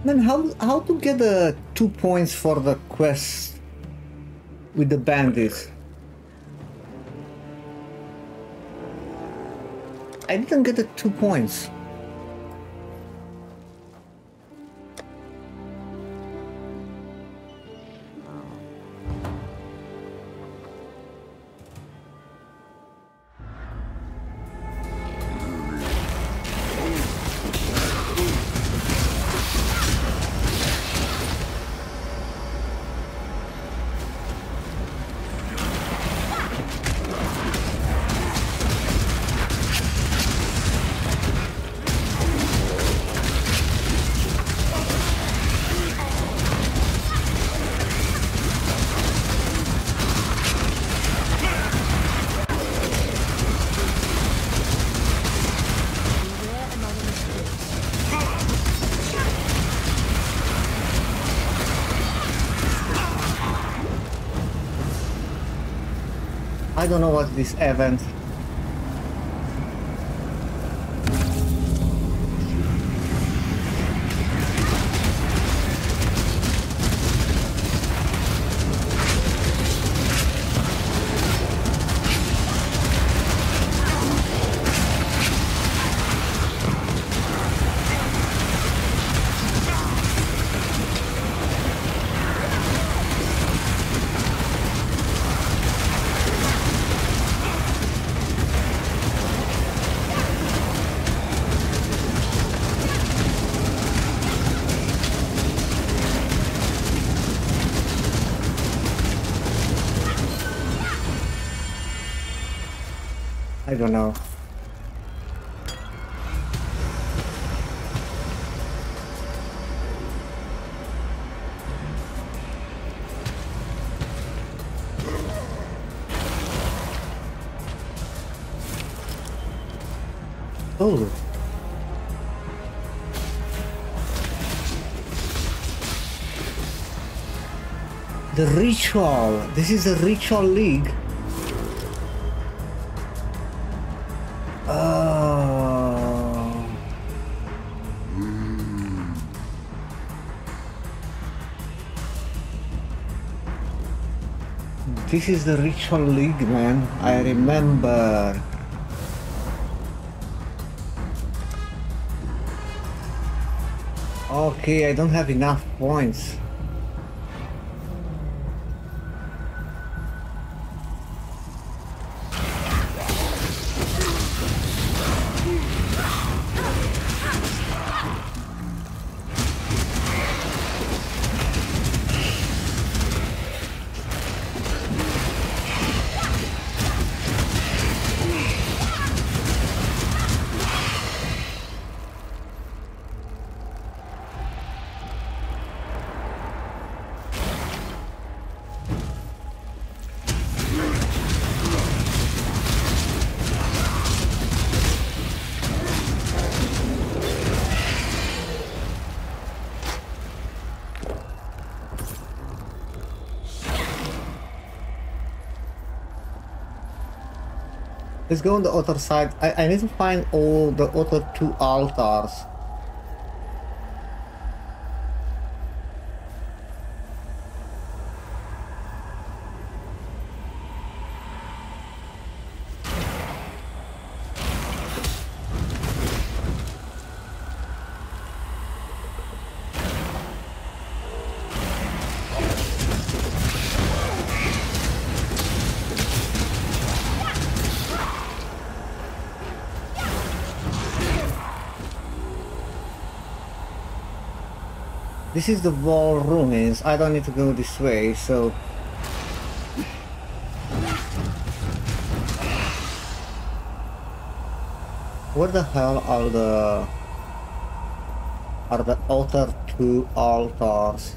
Man, how to get the 2 points for the quest with the bandits? I didn't get the 2 points. I don't know what this event. I don't know. Oh. The ritual. This is a ritual league. This is the ritual league, man. I remember. Okay, I don't have enough points. Let's go on the other side. I need to find all the other 2 altars. This is the wall ruins. I don't need to go this way, so... Where the hell are the other 2 altars?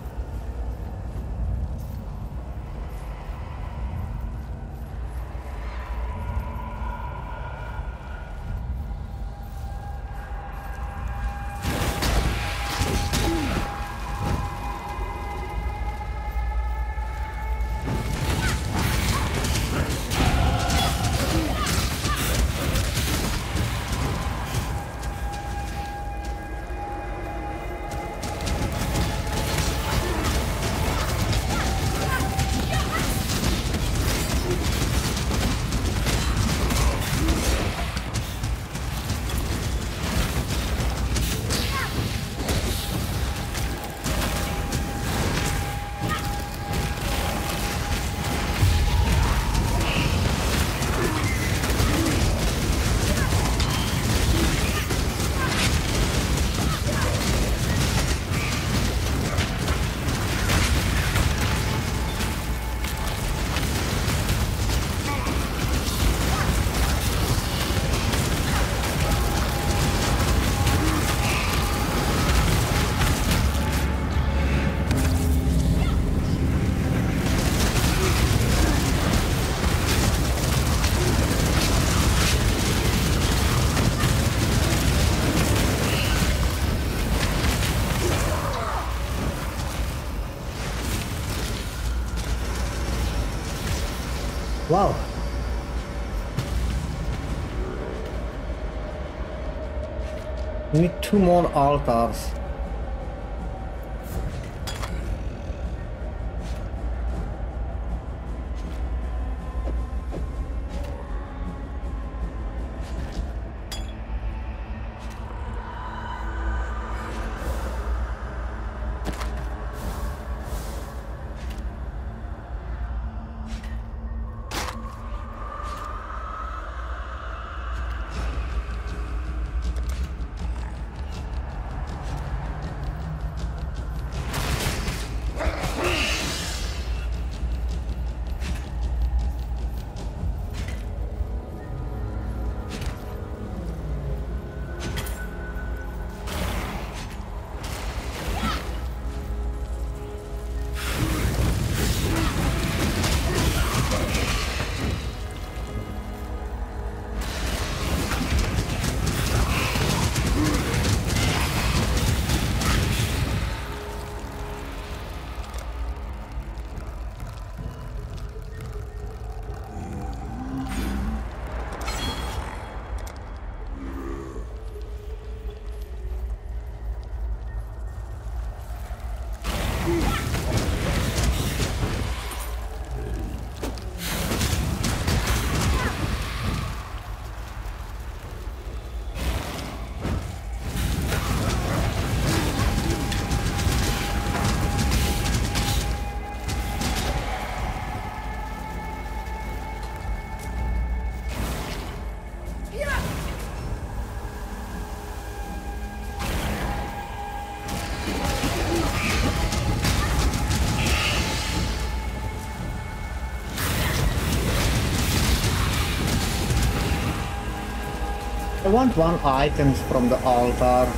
Wow. We need 2 more altars. I want 1 item from the altar.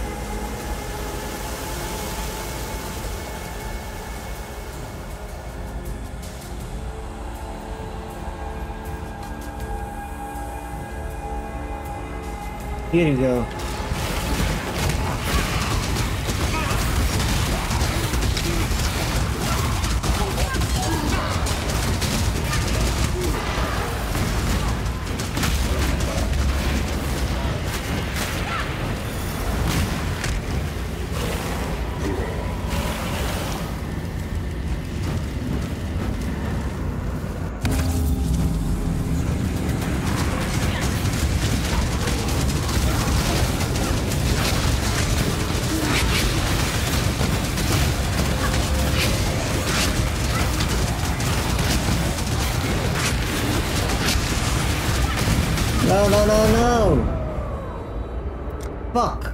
Here you go. No, no, no, no! Fuck!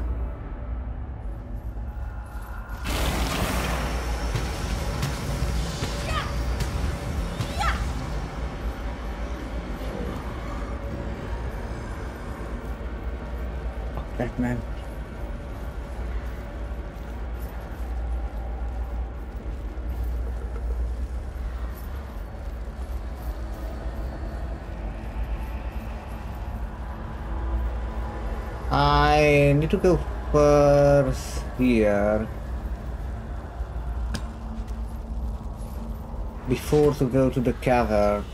Fuck that, man. I need to go first here before to go to the cavern.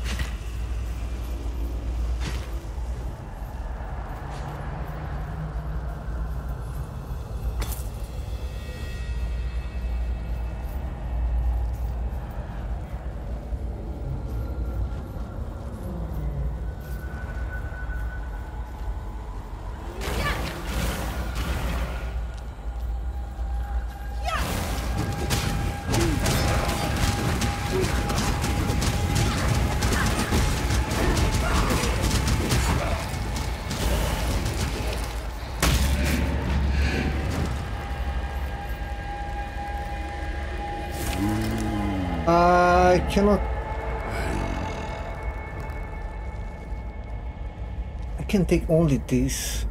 I cannot. I can take only this.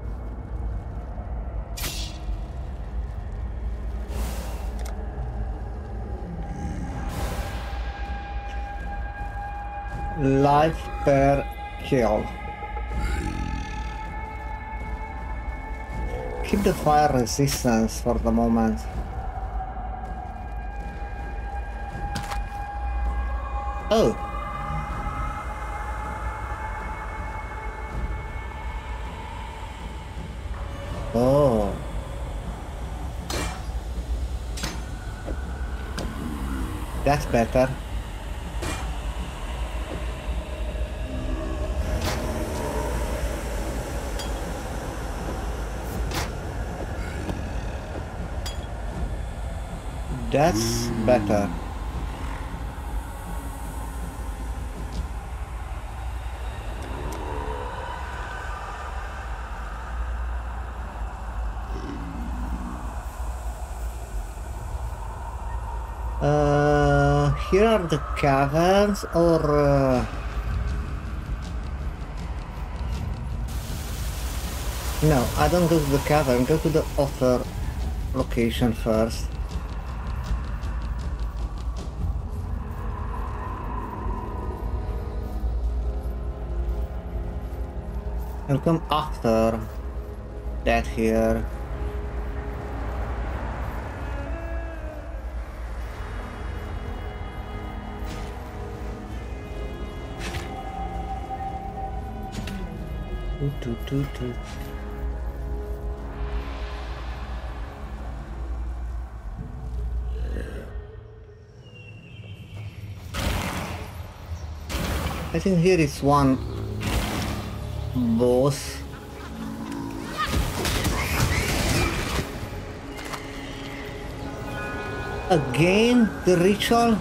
Life per kill. Keep the fire resistance for the moment. Oh. That's better. That's better. Here are the caverns, or no, I don't go to the cavern, go to the other location first. I'll come after that here. I think here is one boss. Again, the ritual?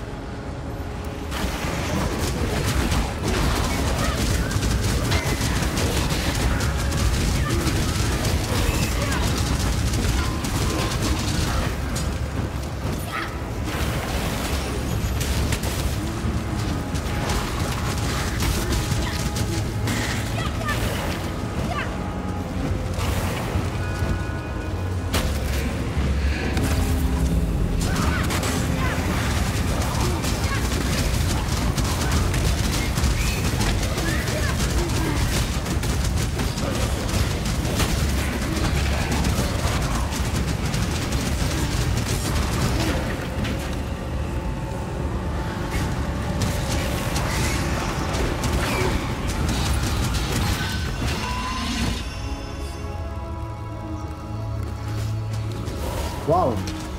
Wow.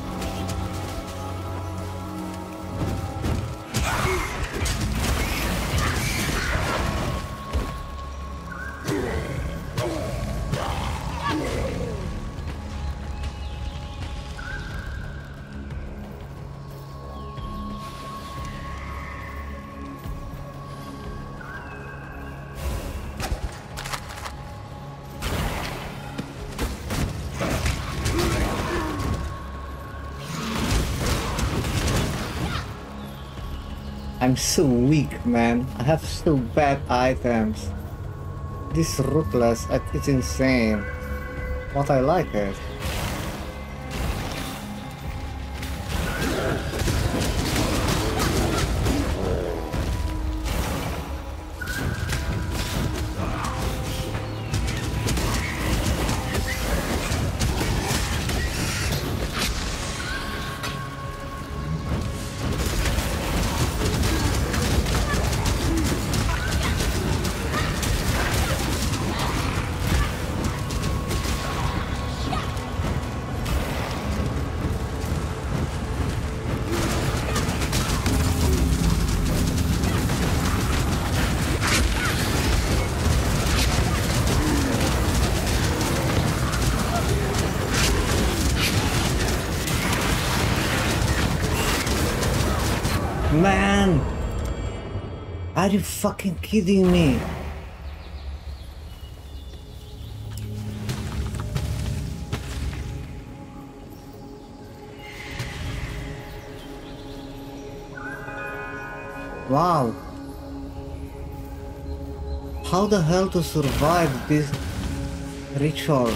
I'm so weak, man. I have so bad items. This Ruthless, it's insane. But I like it. Man! Are you fucking kidding me? Wow! How the hell to survive this ritual?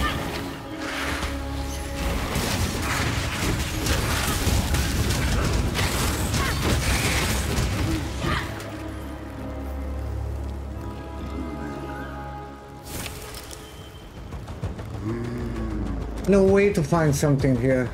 No way to find something here.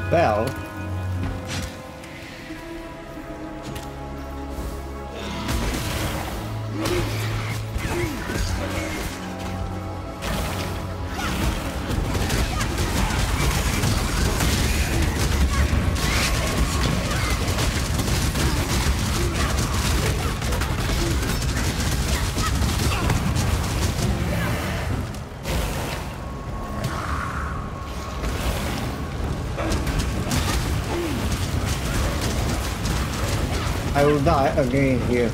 bell. I will die again here.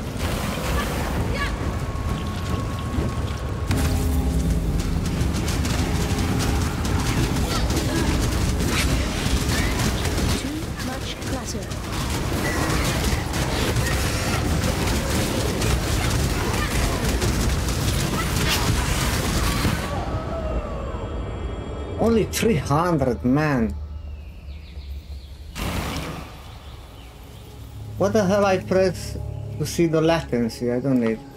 Too much clutter. Only 300, man. What the hell I press to see the latency? I don't need.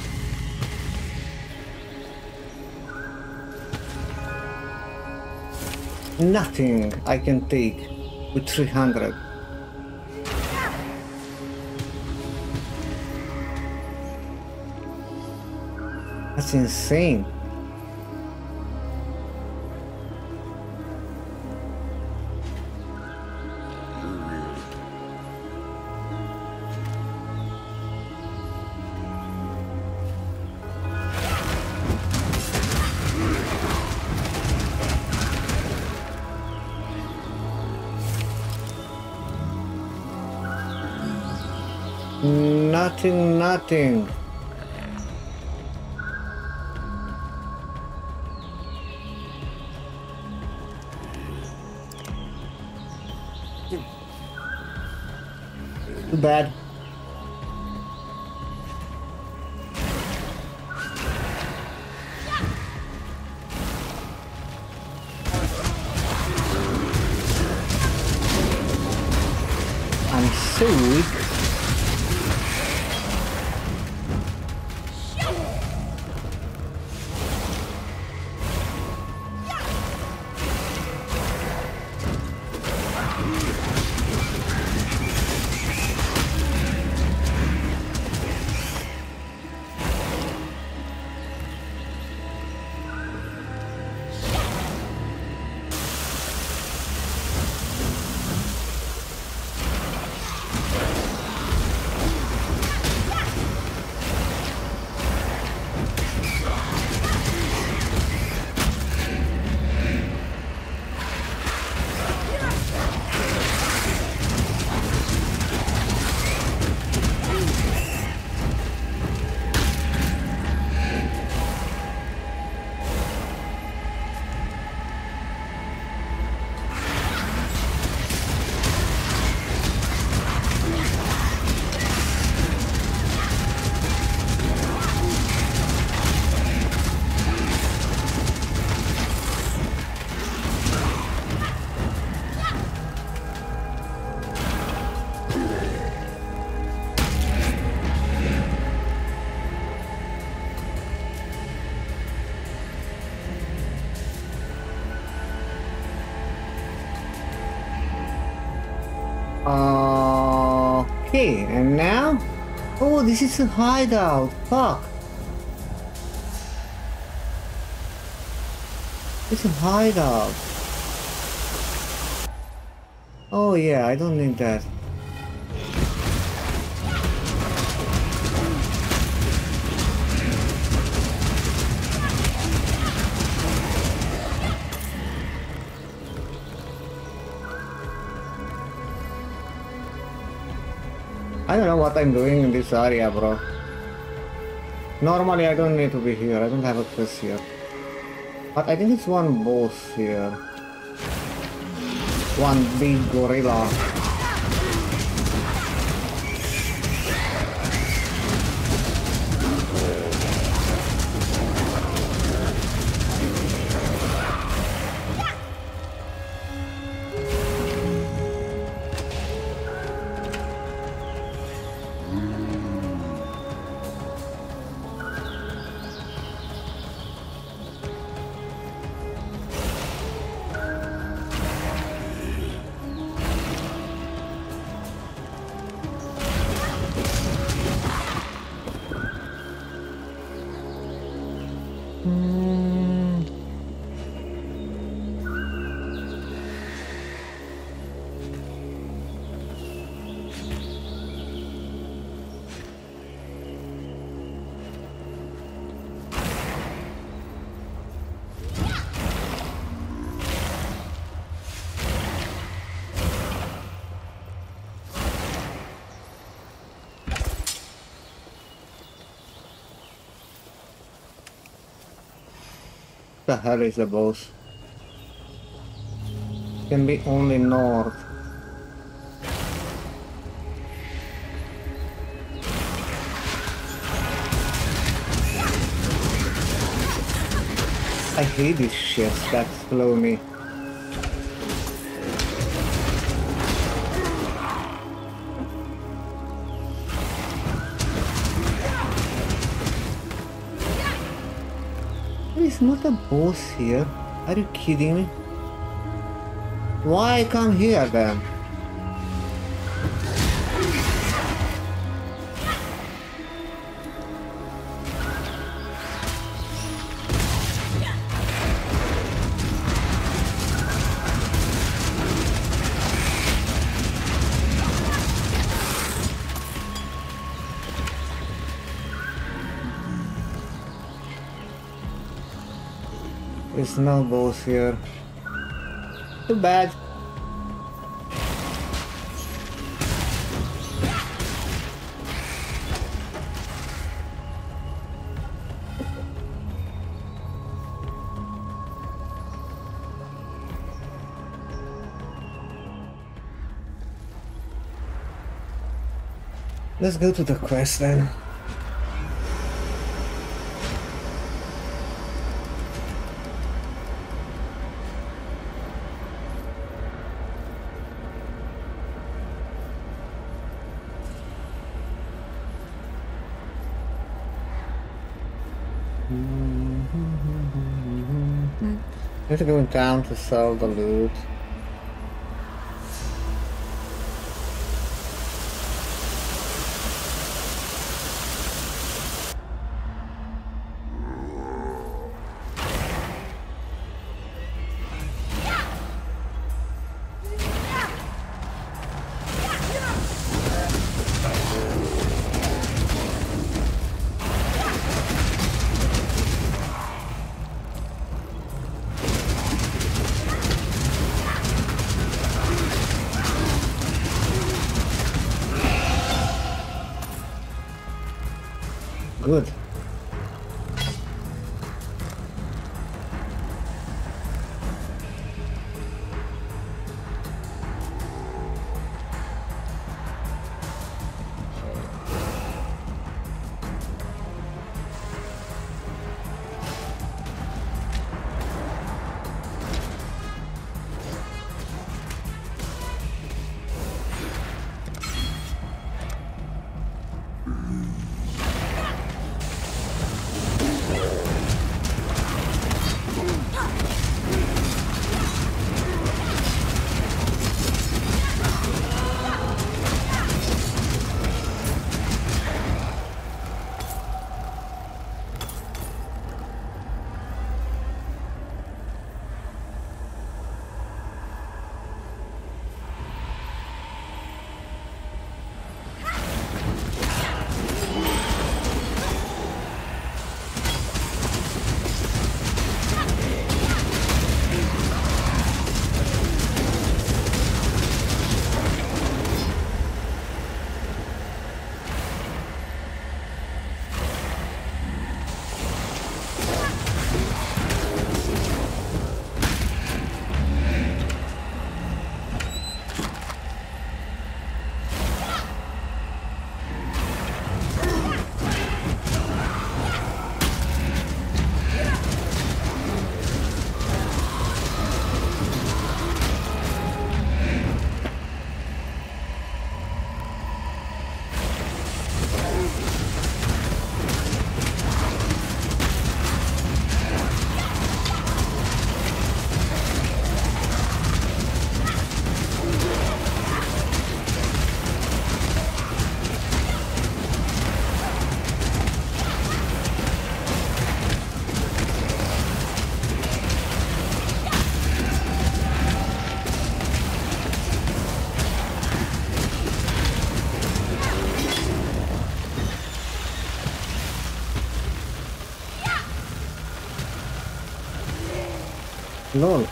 Nothing I can take with 300. That's insane. Nothing. Too bad. I'm so weak. Okay, and now? Oh, this is a hideout. Fuck. It's a hideout. Oh yeah, I don't need that. I don't know what I'm doing in this area, bro. Normally I don't need to be here, I don't have a quest here. But I think it's one boss here. One big gorilla. The hell is the boss? Can be only north. I hate these shits that slow me. There's not a boss here. Are you kidding me? Why come here then? There's no boss here. Too bad. Let's go to the quest then. Let's go down to sell the loot. Good. Lol.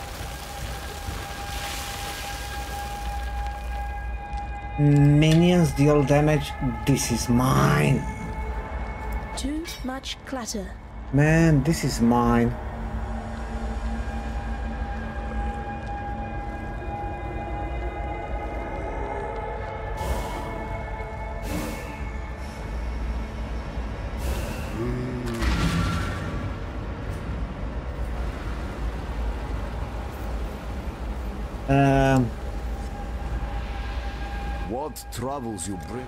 Minions deal damage. This is mine. Too much clutter. Man, this is mine. What troubles you bring?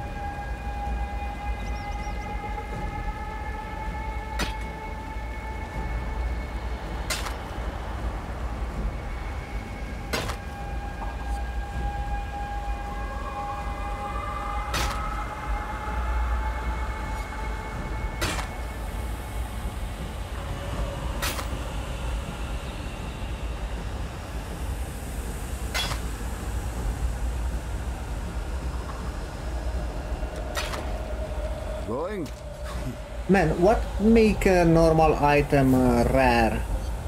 Going? Man, what make a normal item rare?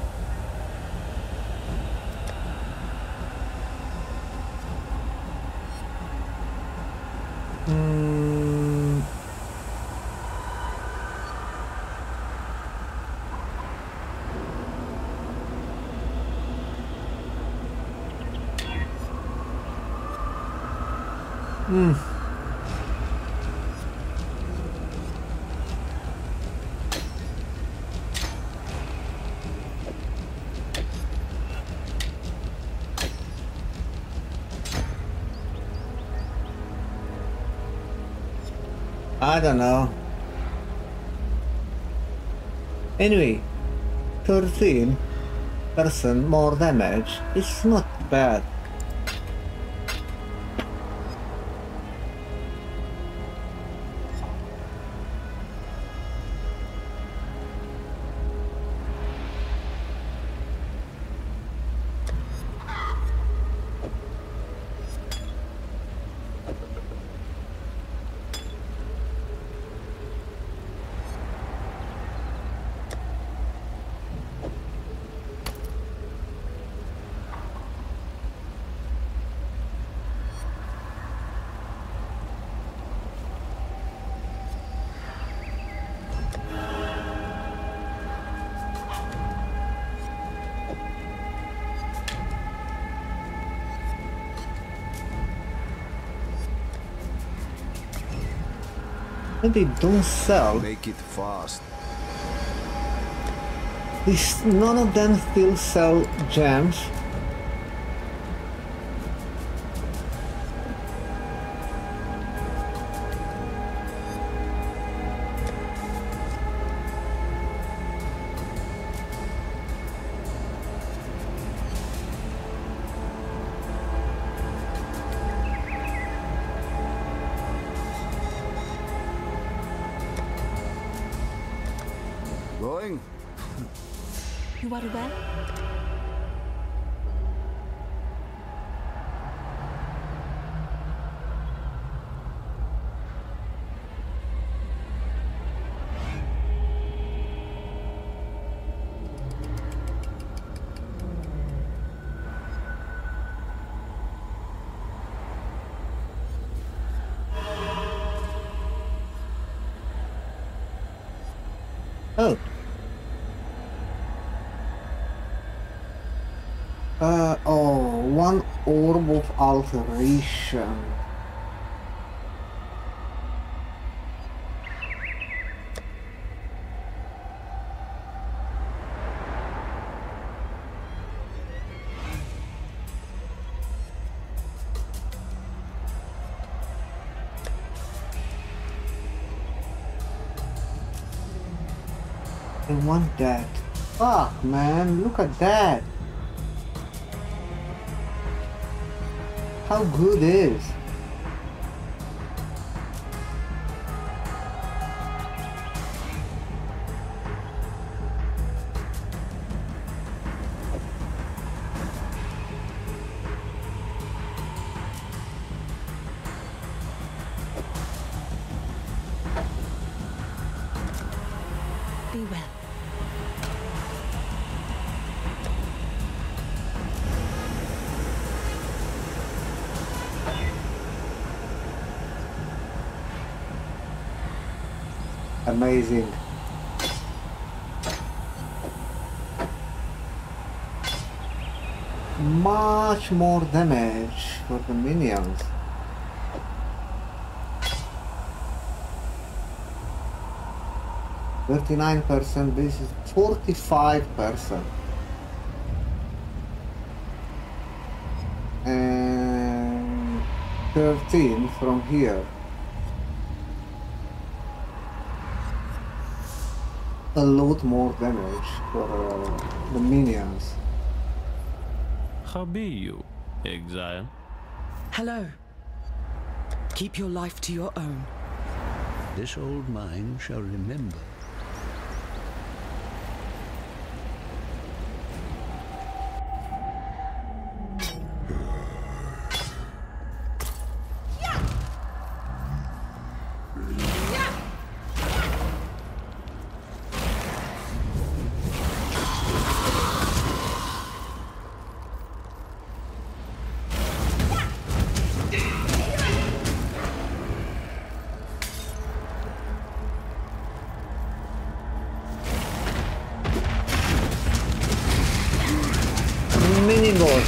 I don't know. Anyway, 13% more damage is not bad. And they don't sell. Make it fast. None of them still sell gems. Going? You are well? Oh. One orb of alteration. I want that. Fuck, man, look at that. How good is? Be well. Amazing. Much more damage for the minions. %39%, this is 45%. and 13 from here. A lot more damage for the minions. How be you, Exile? Hello. Keep your life to your own. This old mind shall remember. Mini boss.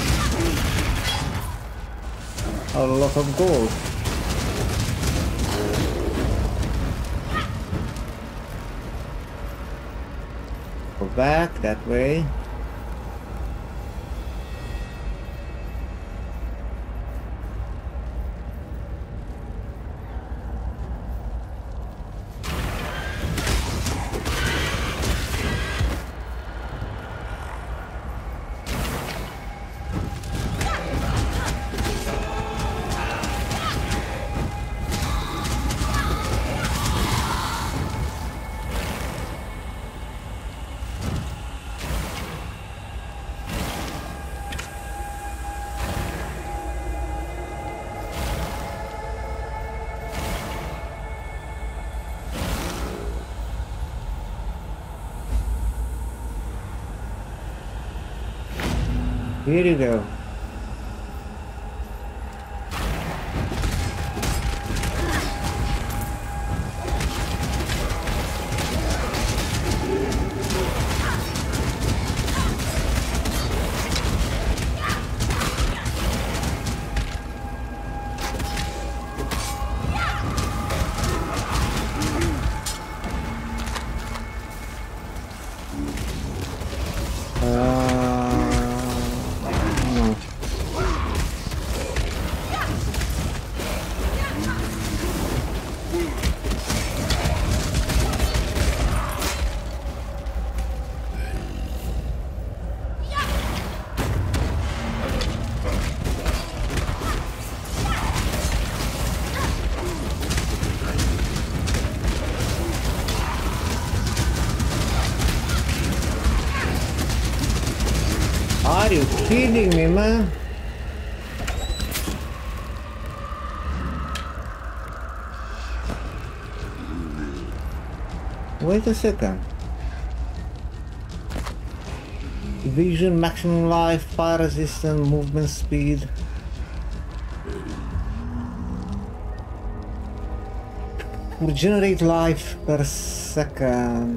A lot of gold. Go back that way. Here you go. No. Are you kidding me, man? Wait a second. Vision, maximum life, fire resistance, movement speed. Regenerate life per second.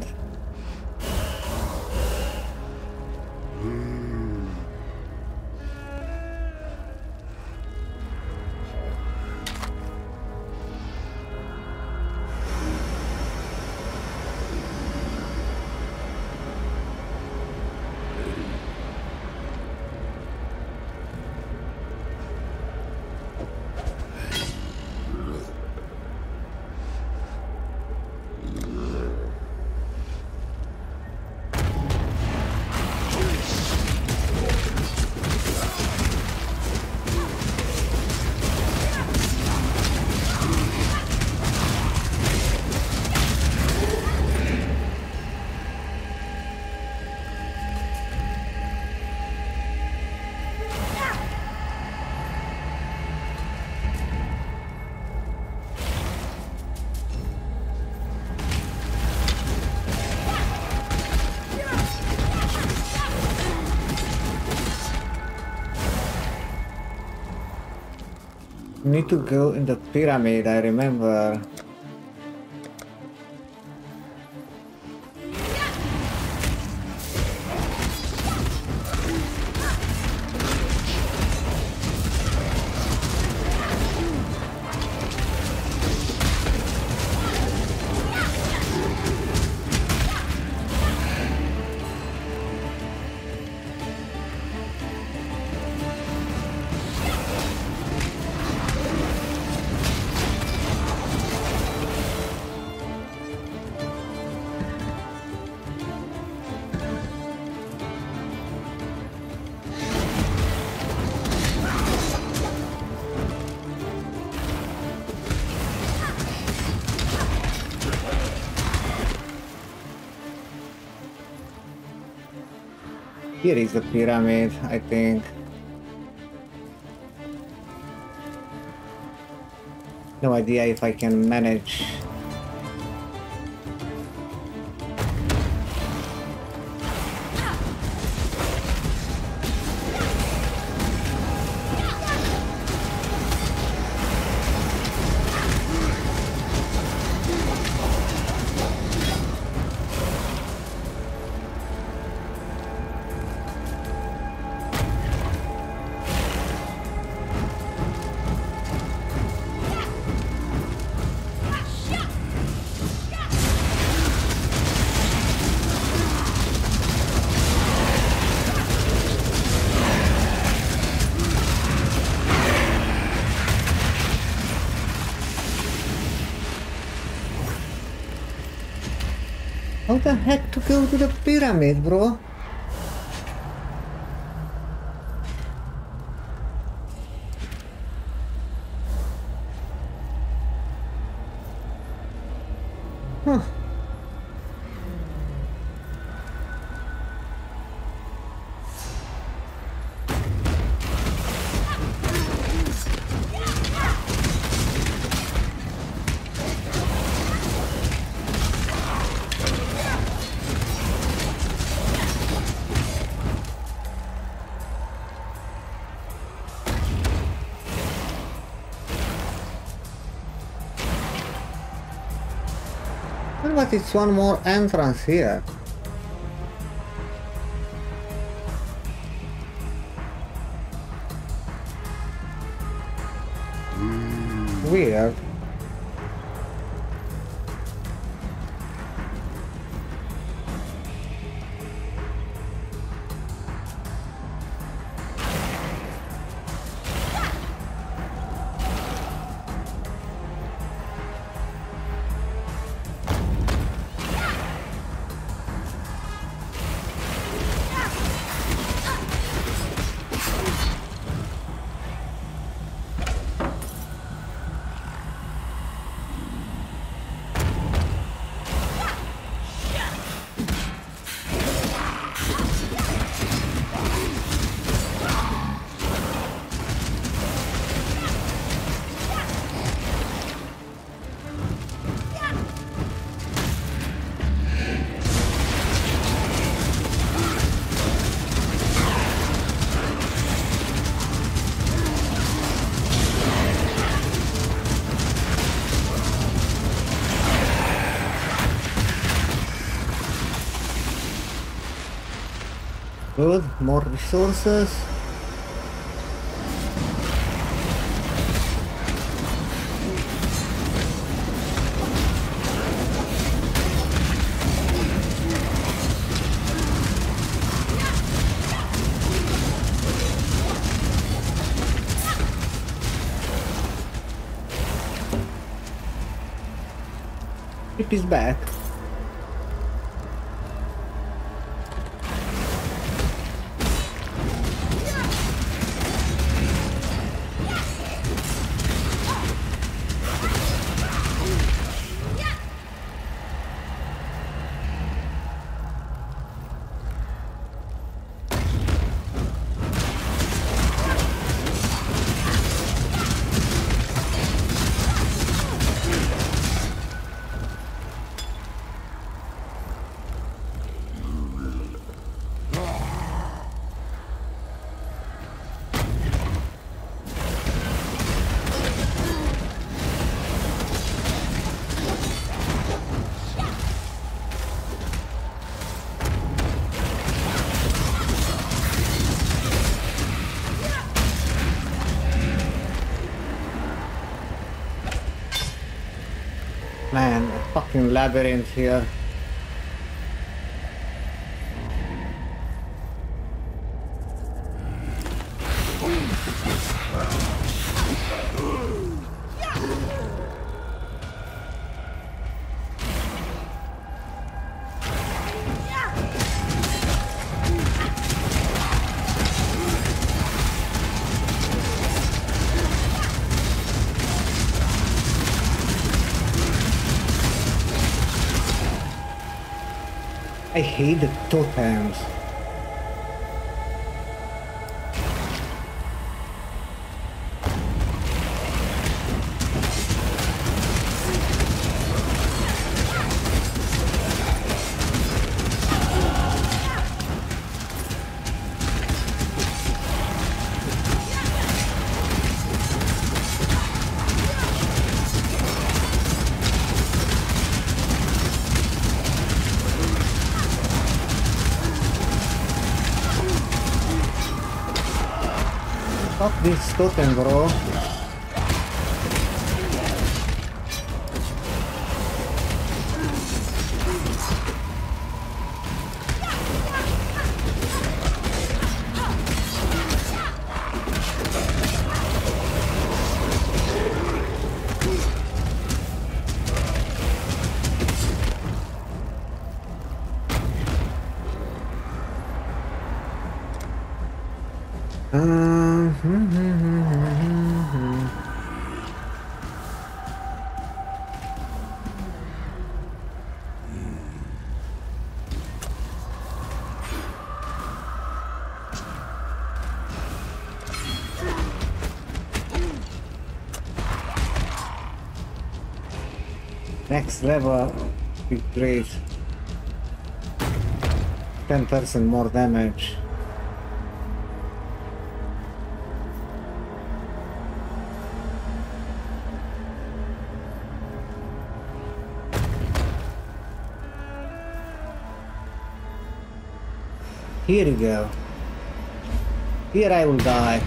Need to go in the pyramid, I remember. Here is the pyramid, I think. No idea if I can manage. How the heck to go to the pyramid, bro? Huh. But it's one more entrance here. Weird. Good, more resources. It is back. Man, a fucking labyrinth here. I hate the totems. this totem, bro. Next level, big great. 10% more damage. Here you go. Here I will die.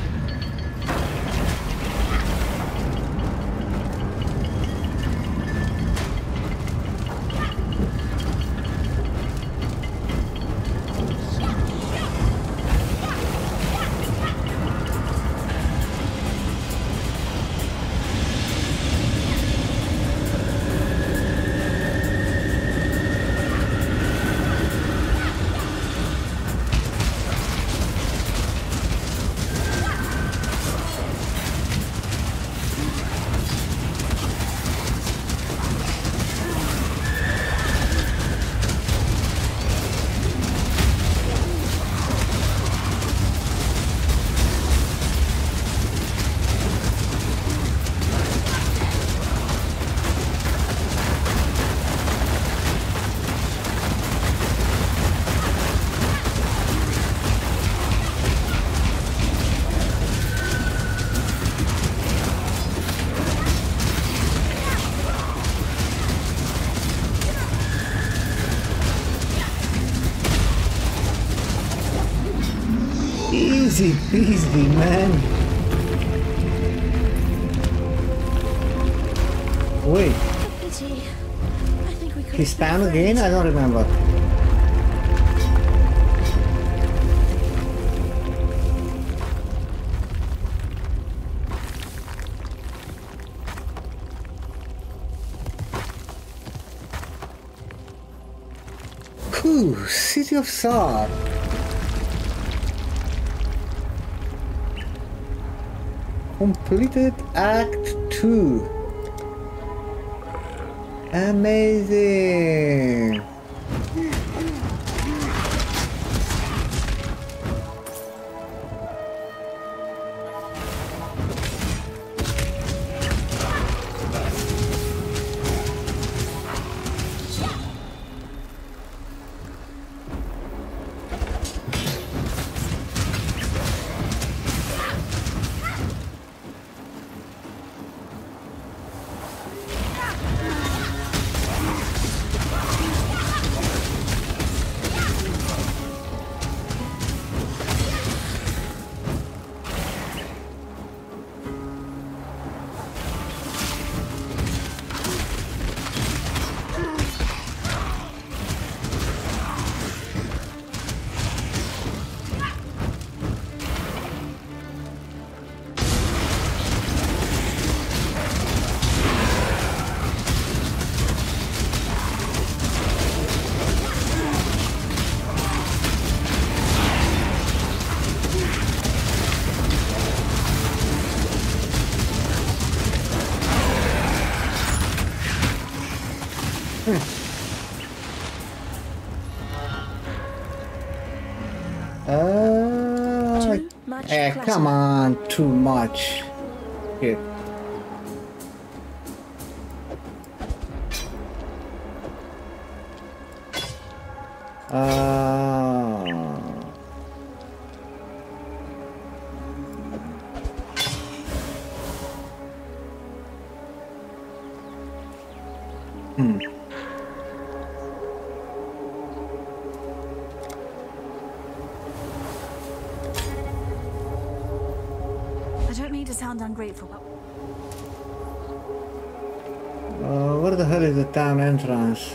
Easy peasy, man. Wait. Pity. I think we could. He spam again? I don't remember. Whew, City of Sar. Completed Act 2. Amazing. Come on, too much. Here. I sound ungrateful. Where the hell is the town entrance?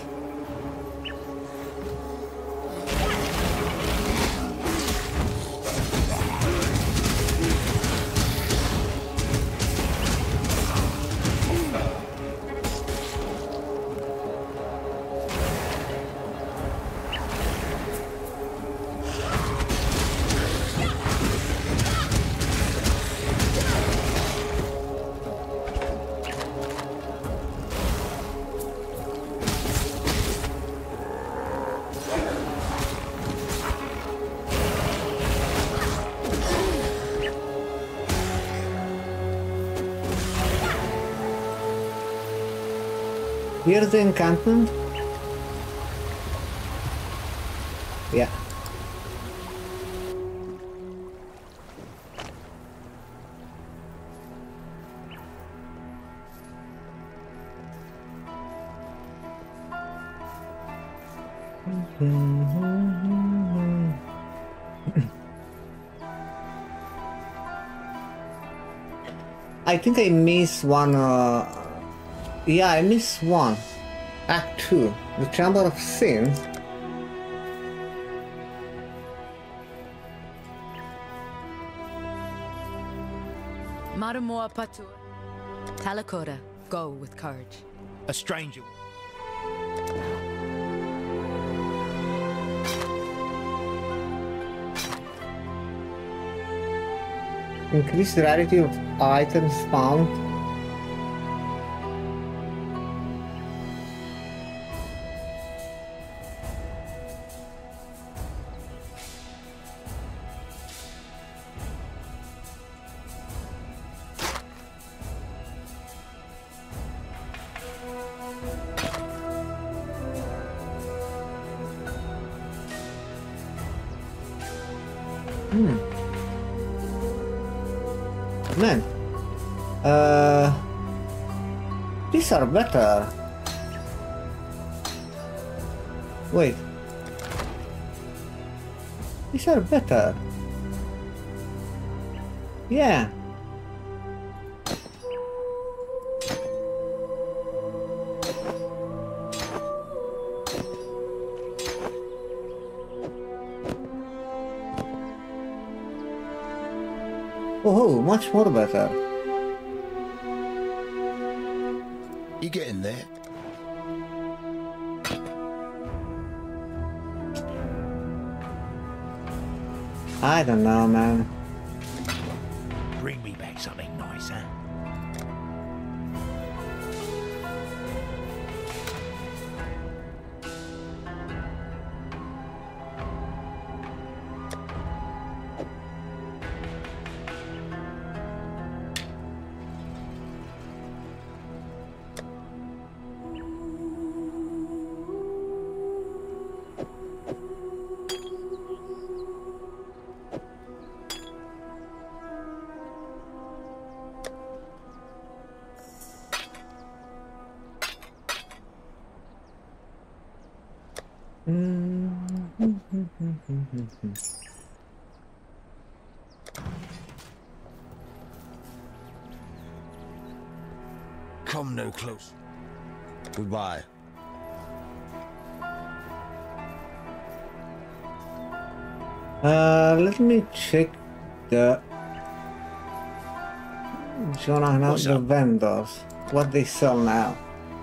Here's the encampment? Yeah. I think I missed one, yeah, I missed one. Act 2, the Chamber of Sin. Maramoa Patur. Talakora, go with courage. A stranger. Increased rarity of items found. Man, these are better. Wait, these are better. Yeah. Oh, much more better. You getting there? I don't know, man. Bring me back something nice, huh? Come no close. Goodbye. Let me check the Jonah, the vendors, what they sell now.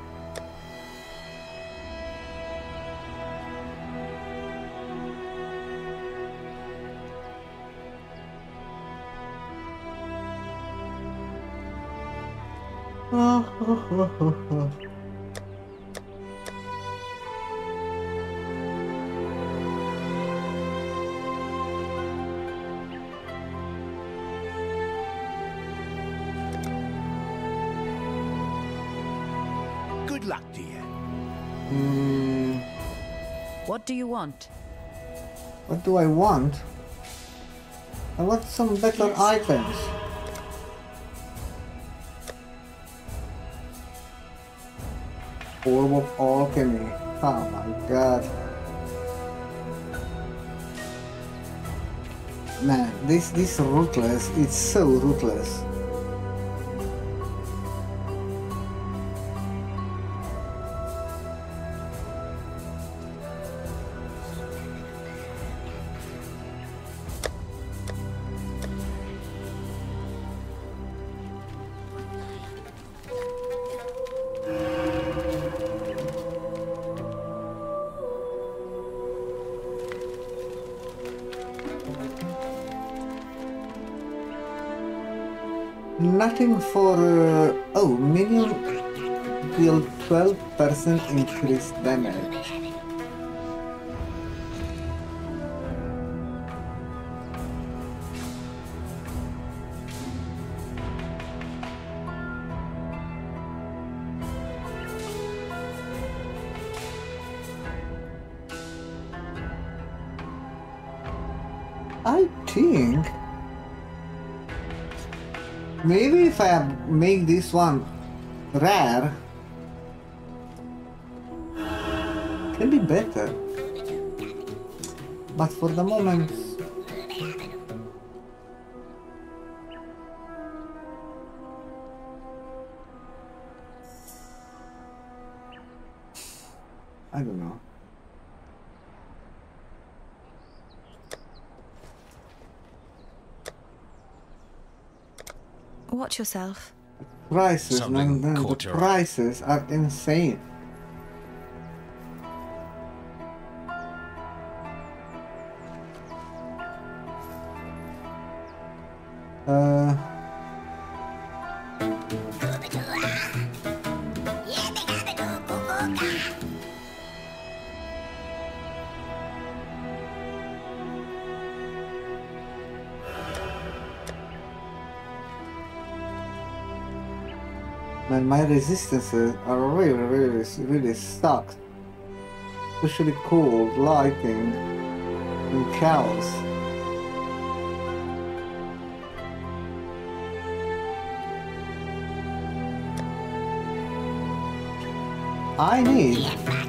Good luck to you. What do you want? What do I want? I want some better items. Orb of Alchemy. Oh my god. Man, this Ruthless, it's so ruthless. Nothing for... oh, minion deal 12% increased damage. I think maybe if I make this one rare, can be better. But for the moment, I don't know. Watch yourself. Prices, Something man, the caught your eye. prices are insane. Man, my resistances are really stuck. Especially cold, lightning, and chaos. I need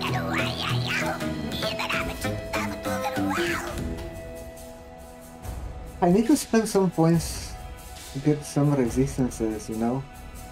to spend some points to get some resistances, you know?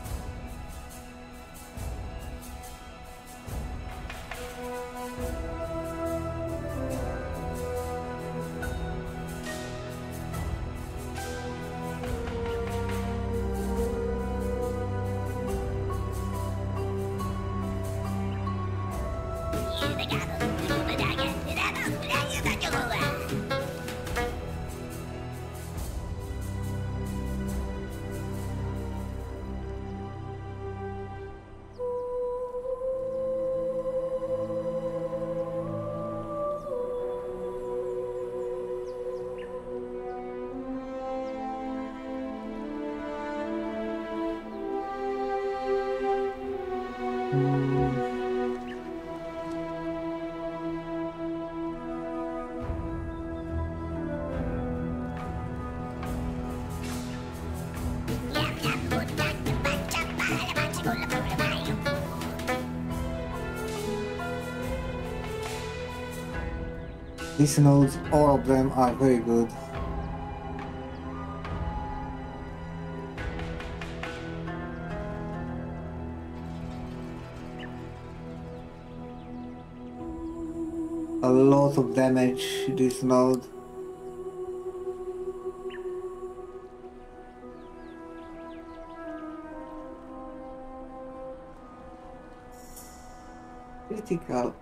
These nodes, all of them are very good. A lot of damage this node. Critical.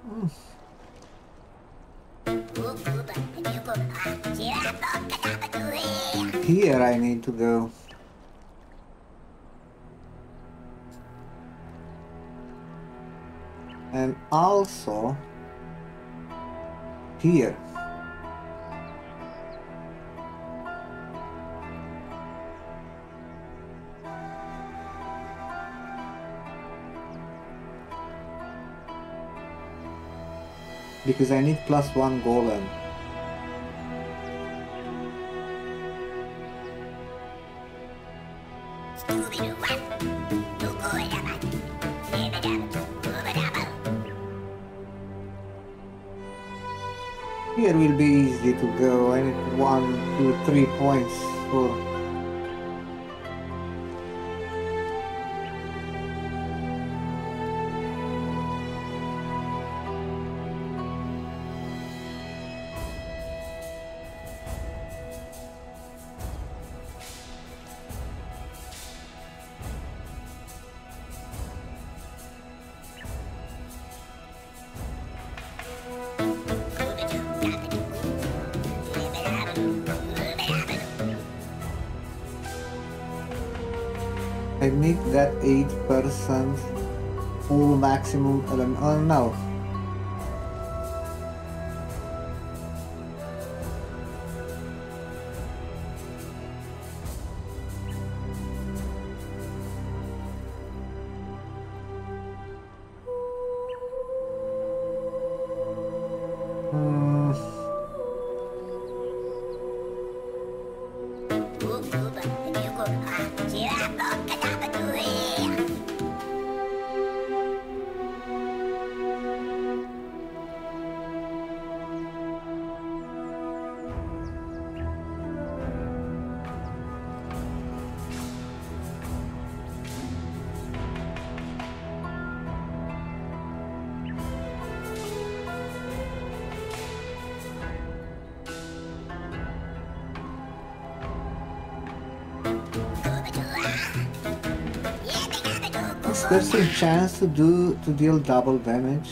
Here I need to go. And also here. Because I need +1 golem. Here will be easy to go. I need 1, 2, 3 points for... I need that 8% full maximum element. Oh no. There's a chance to deal double damage.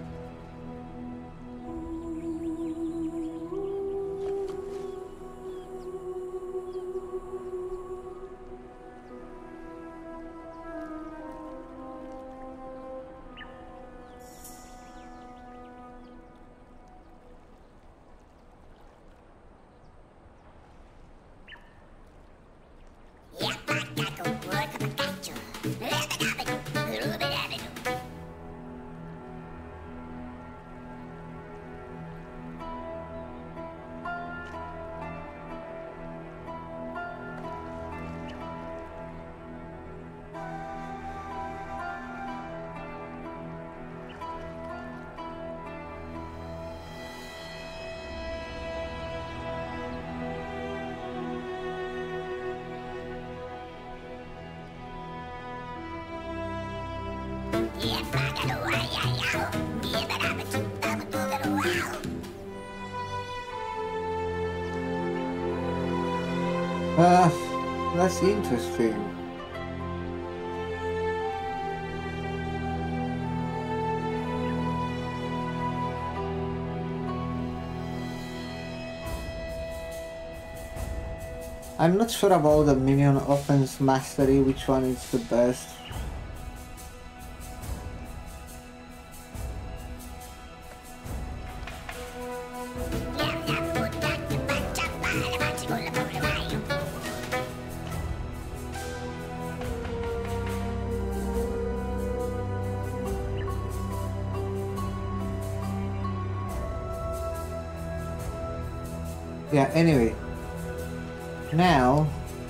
That's interesting. I'm not sure about the minion offense mastery, which one is the best. Yeah, anyway. Now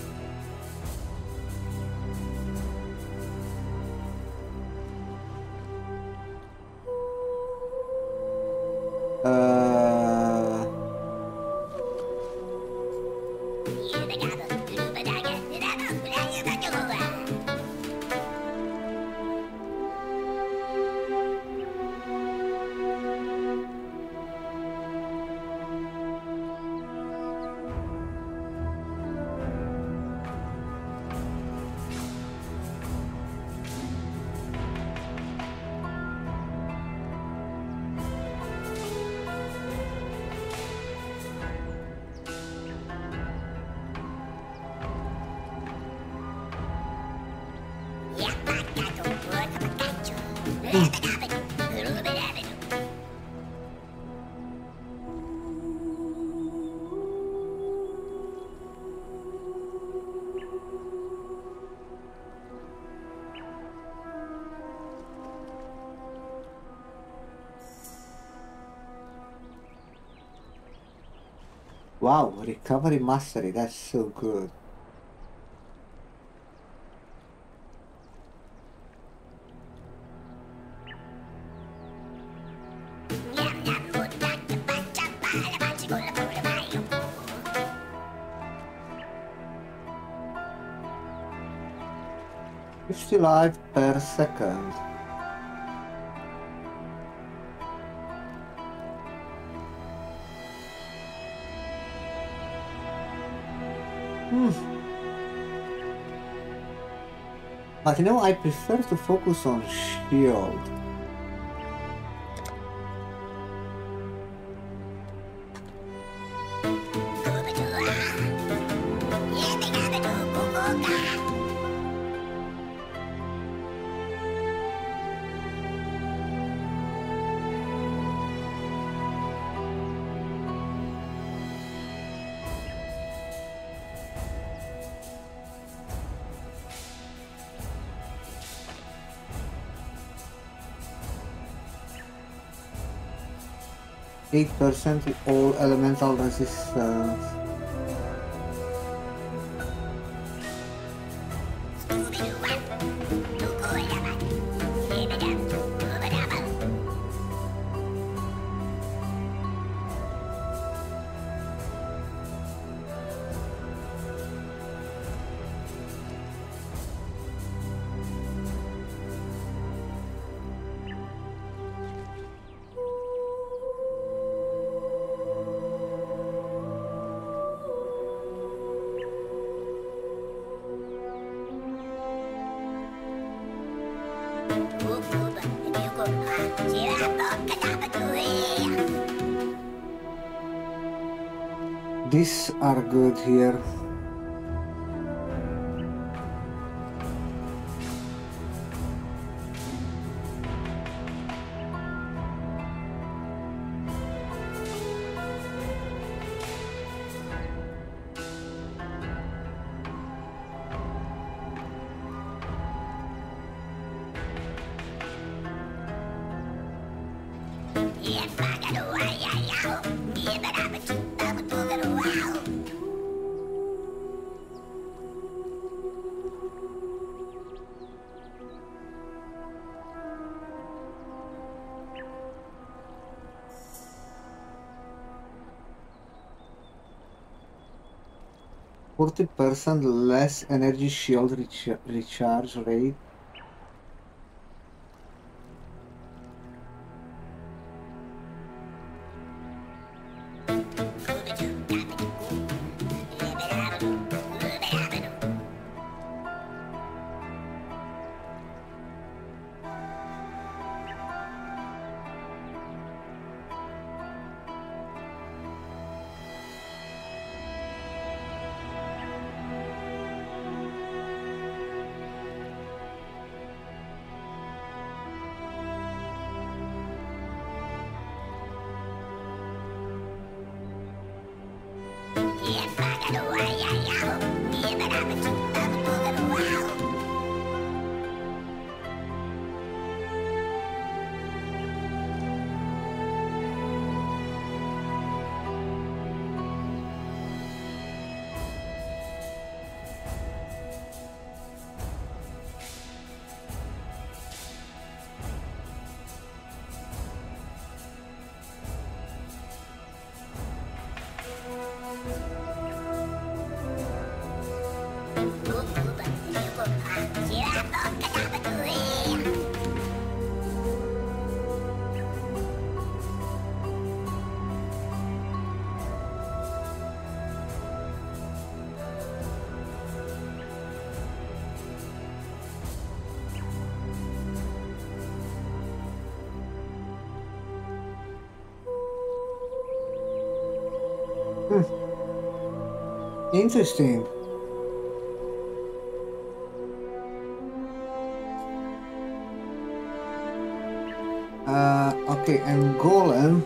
wow, recovery mastery, that's so good. Life per second. But you know, I prefer to focus on shield. 8% to all elemental resistance. These are good here. %40 less energy shield recharge rate. Interesting. Okay, and Golem.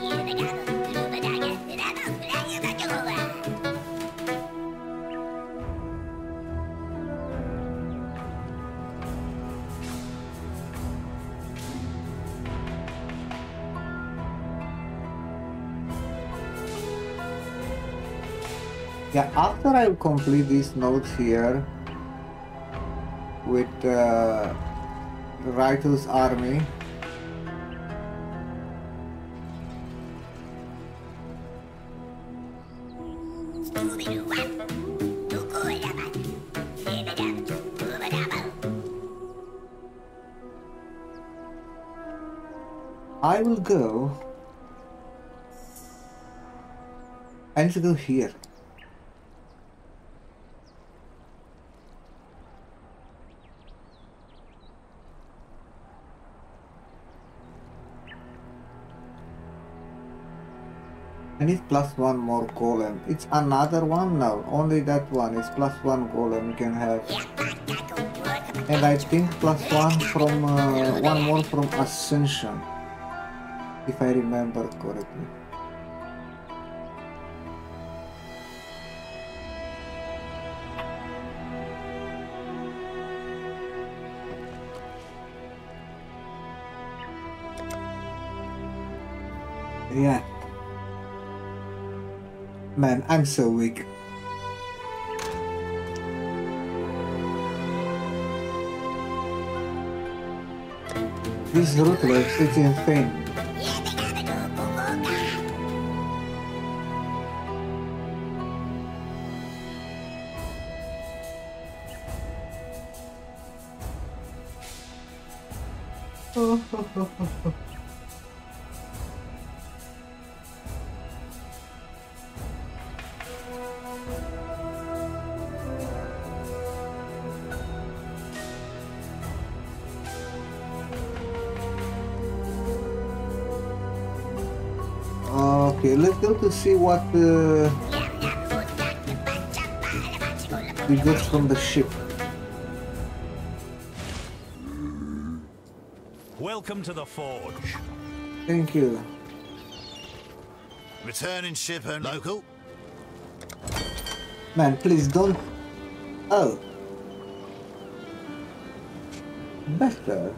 Yeah, after I complete these nodes here with Ritual's army, I will go. I need to go here. I need +1 more golem. It's another one now. Only that one is +1 golem you can have. And I think +1 from one more from Ascension, if I remember correctly. Yeah. Man, I'm so weak. This Ruthless is insane. Okay, let's go to see what we got from the ship. Welcome to the forge. Thank you. Returning ship and local. Man, please don't... Oh. Better.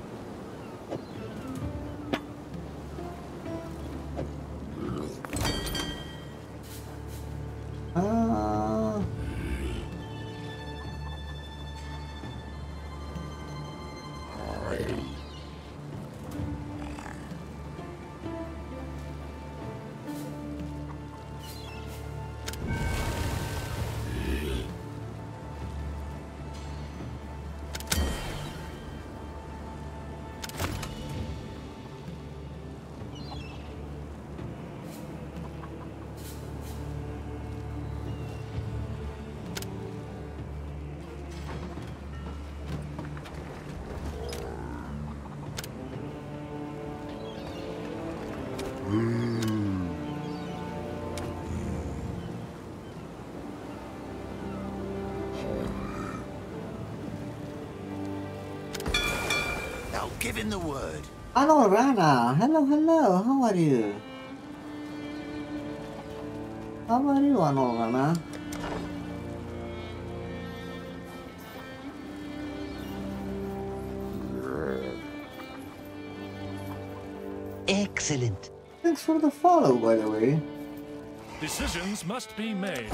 Now give him the word. Hello, Rana. Hello, hello. How are you? How are you, Rana? Excellent. Thanks for the follow, by the way. Decisions must be made.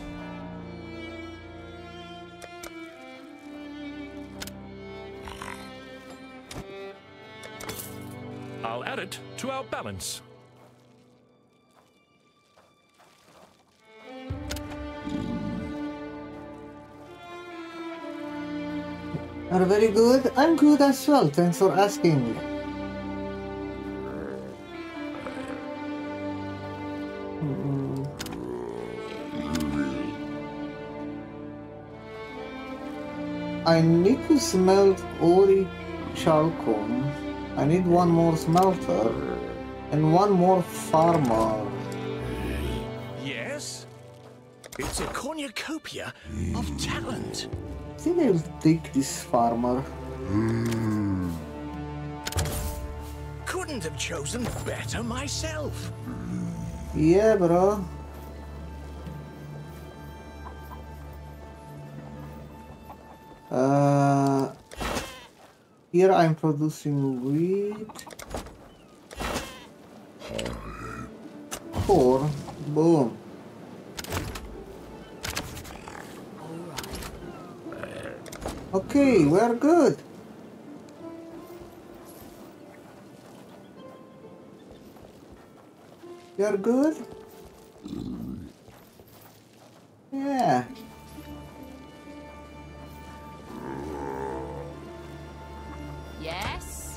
I'll add it to our balance. Are very good? I'm good as well. Thanks for asking. I need to smelt Ori Chalcom. I need one more smelter and one more farmer. Yes? It's a cornucopia of talent. I think I'll take this farmer. Couldn't have chosen better myself. Yeah, bro. Here I'm producing wheat. 4. Boom. Okay, we're good. You're good? Yeah. Yes?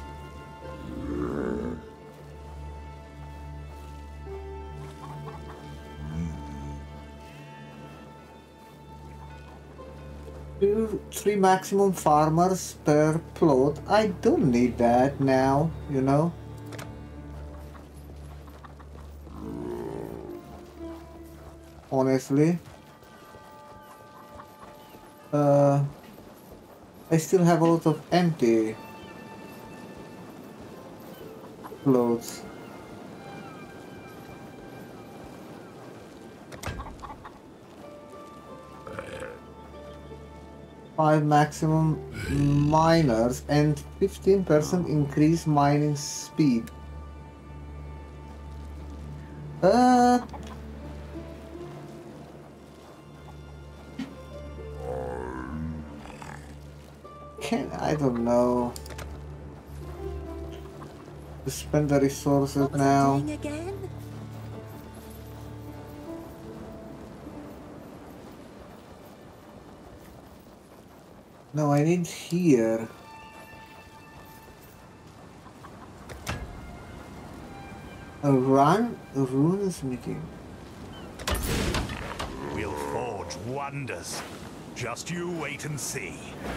Three maximum farmers per plot. I don't need that now, you know. Honestly. I still have a lot of empty plots. Five maximum miners and 15% increase mining speed. I don't know. To spend the resources What was now. I doing again? No, I need here. A runes meeting. We'll forge wonders. Just you wait and see.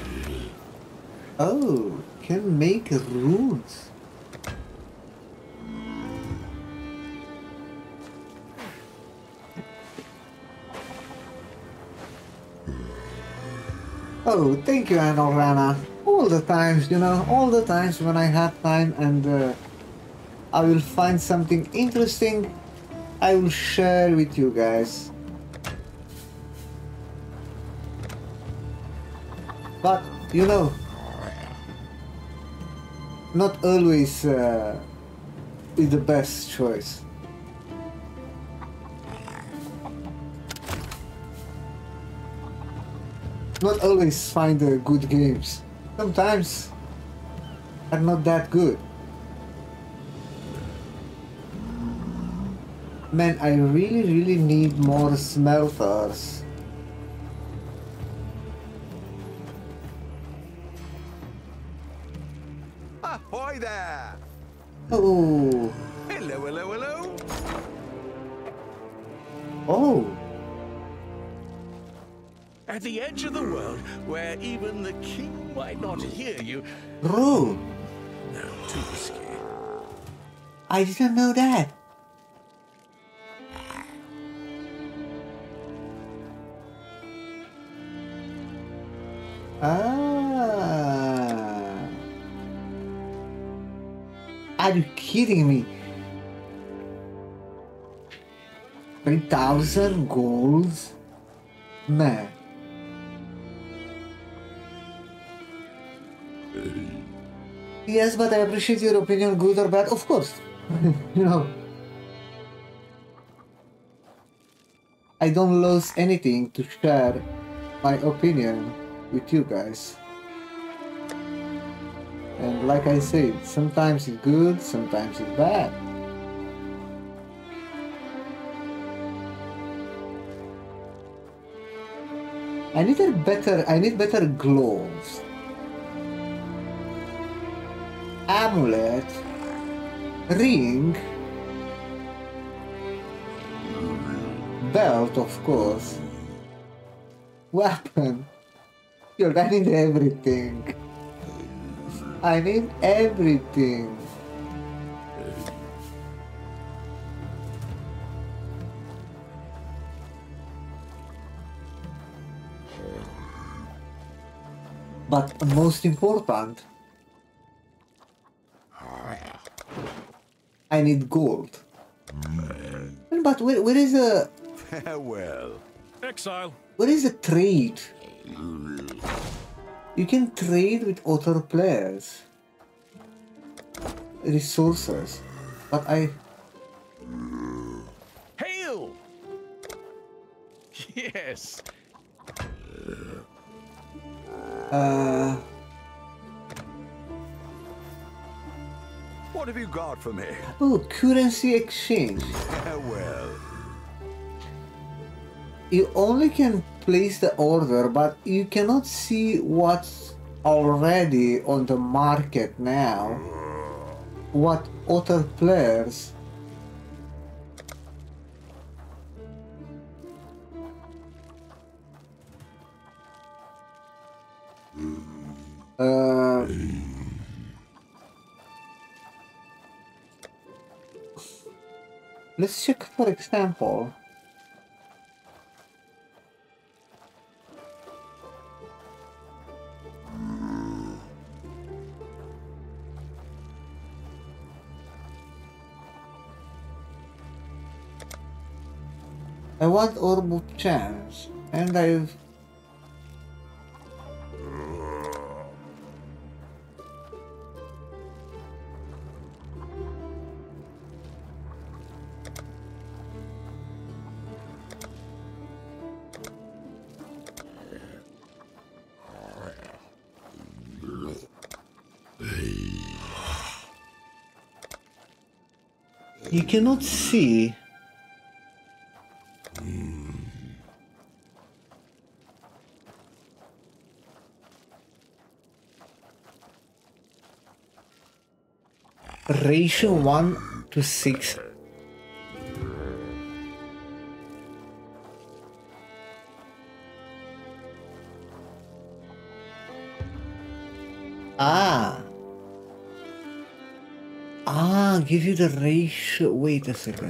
Oh, can make runes. Oh, thank you, Anorana. All the times, you know, all the times when I have time and I will find something interesting, I will share with you guys. But, you know, not always is the best choice. Not always find good games. Sometimes are not that good. Man, I really need more smelters. Ahoy there! Oh. Hello, hello, hello! Oh. At the edge of the world, where even the king might not hear you. Bro. No, too risky. I didn't know that. Ah. Are you kidding me? 3,000 golds? Man. Yes, but I appreciate your opinion, good or bad, of course. You know. I don't lose anything to share my opinion with you guys. And like I said, sometimes it's good, sometimes it's bad. I need better gloves. Amulet. Ring. Belt, of course. Weapon. Dude, I need everything. I need everything. But most important, I need gold. But where is the... Farewell. Exile. Where is the trade? You can trade with other players. Resources. But I... Hail! Yes. What have you got for me? Oh, currency exchange. Farewell. You only can place the order, but you cannot see what's already on the market now. What other players. Let's check, for example. I want Orb of Chance, and I've... You cannot see. Ratio 1:6. Give you the ratio. Wait a second.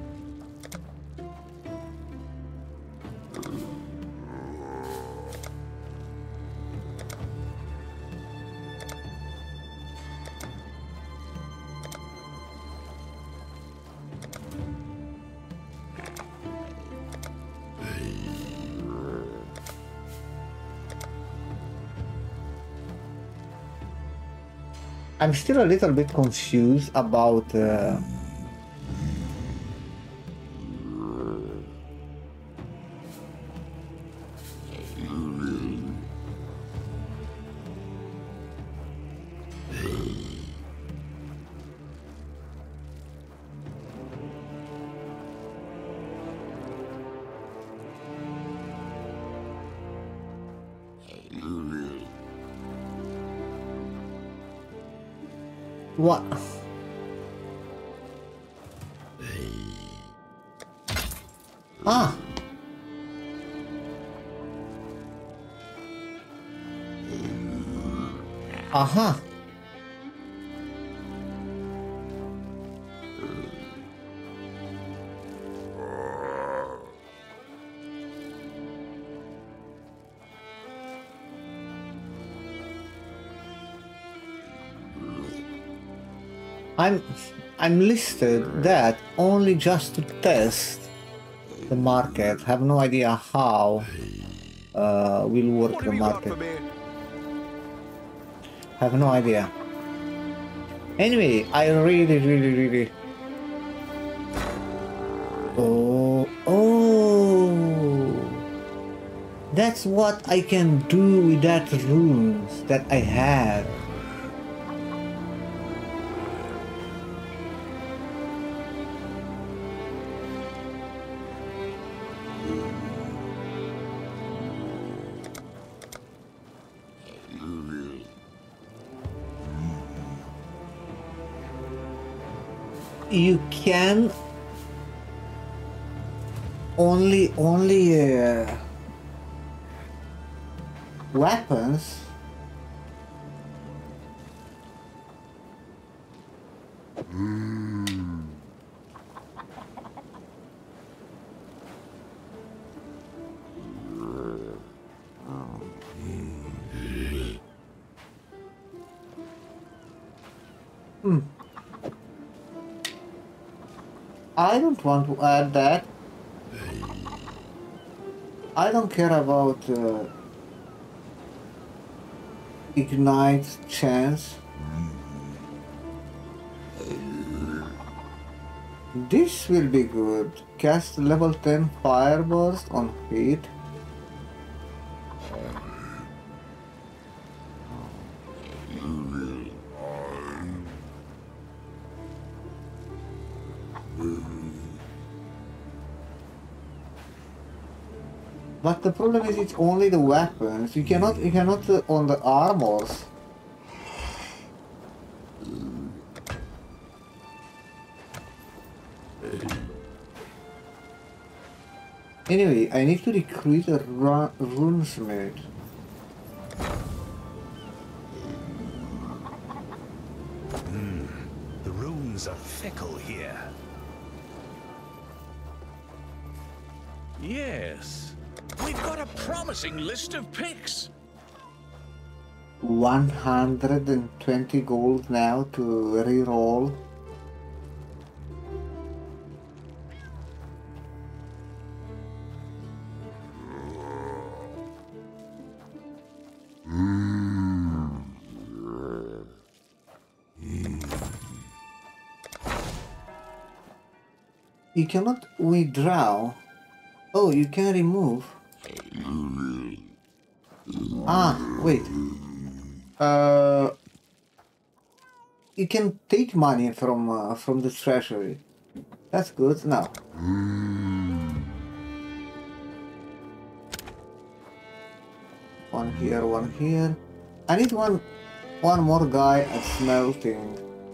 I'm still a little bit confused about what? Aha. I'm listed that only just to test the market. Have no idea how will work the market. Have no idea. Anyway, I really. Oh, that's what I can do with that runes that I have. You can only weapons. I don't want to add that. I don't care about ignite chance. This will be good. Cast level 10 fireburst on hit. But the problem is it's only the weapons. You cannot on the armors. Anyway, I need to recruit a runesmith. The runes are fickle here. Yes. We've got a promising list of picks. 120 gold now to re-roll. You cannot withdraw. Oh, you can remove. Wait. you can take money from the treasury. That's good. Now. One here, one here. I need one more guy at smelting.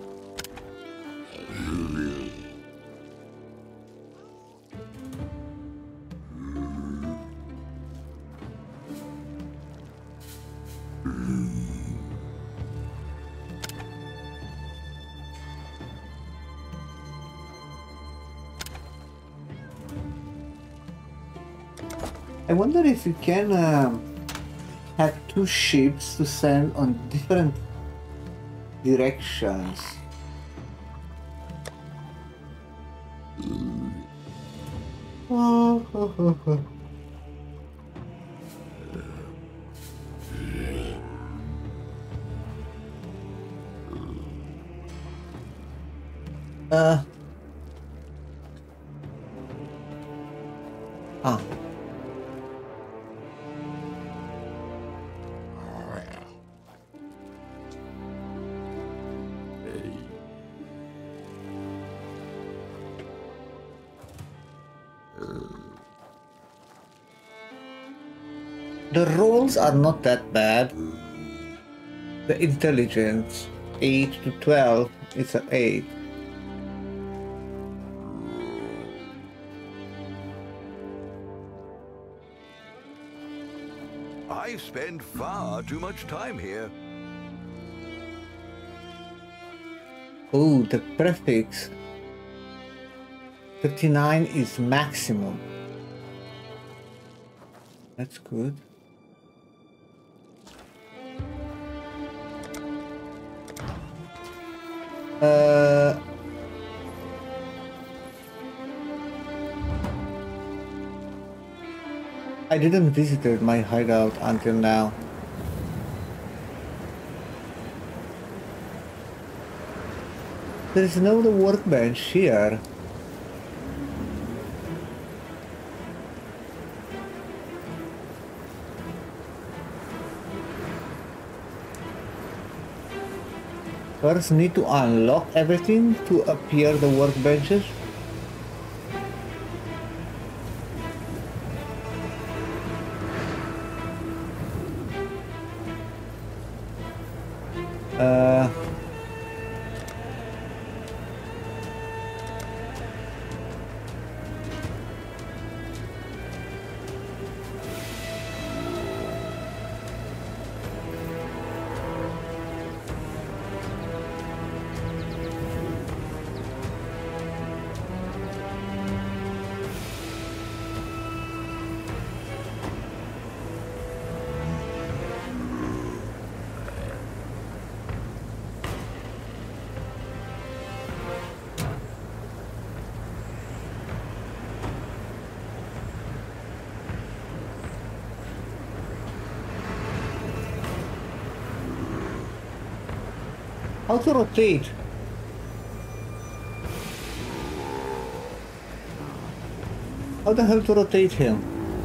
I wonder if you can have two ships to send on different directions. The rolls are not that bad. The intelligence 8 to 12 is an 8. I spend far too much time here. Oh, the prefix 39 is maximum. That's good. I didn't visit my hideout until now. There is no workbench here. First need to unlock everything to appear the workbenches. How to rotate? How the hell to rotate him?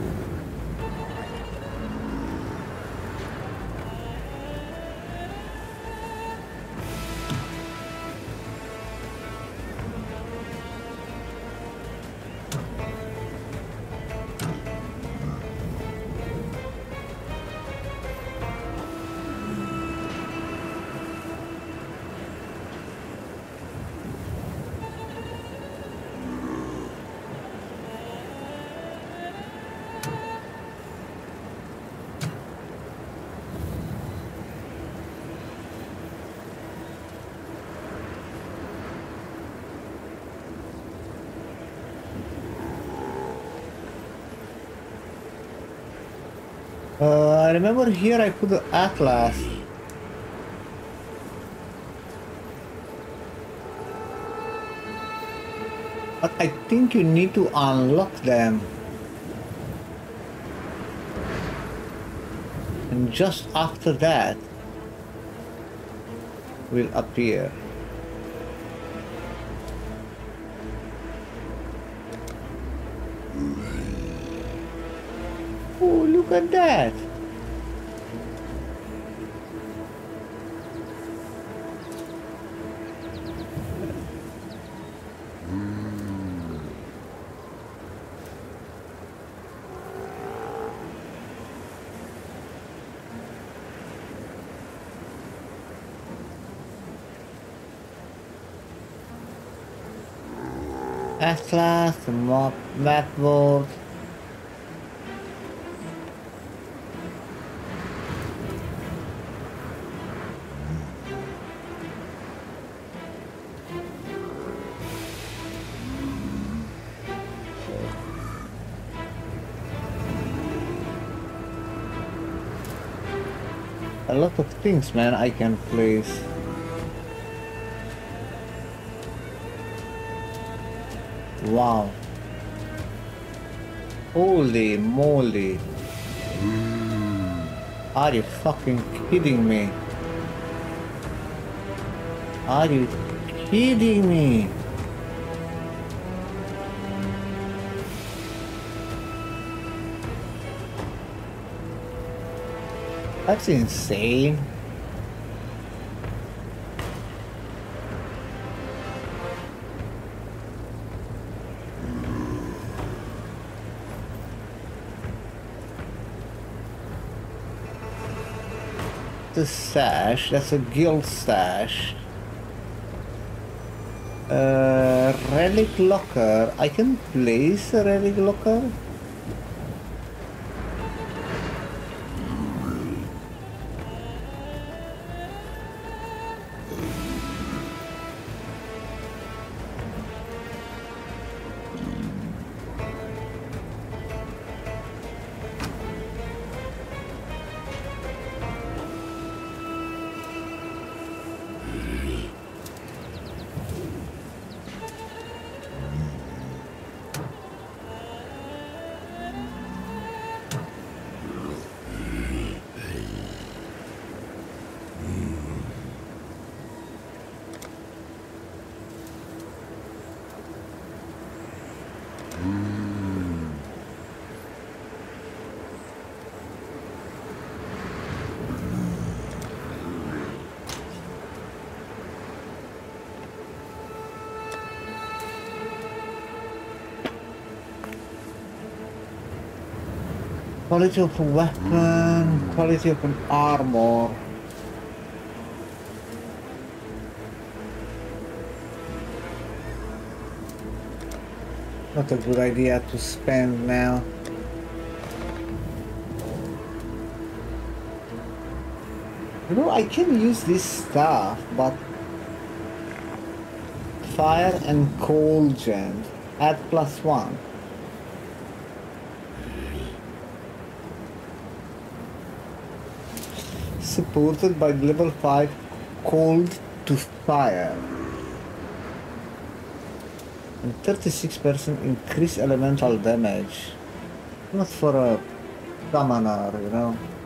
I remember here I put the Atlas. But I think you need to unlock them. And just after that will appear. Oh, look at that! Atlas, the map board. A lot of things, man, I can place. Wow. Holy moly. Are you fucking kidding me? Are you kidding me? That's insane. The stash, that's a guild stash. Relic locker. I can place a relic locker. Quality of a weapon, quality of an armor. Not a good idea to spend now. You know, I can use this stuff, but fire and cold gem add +1. Supported by level 5 cold to fire. And 36% increase elemental damage. Not for a summoner, you know.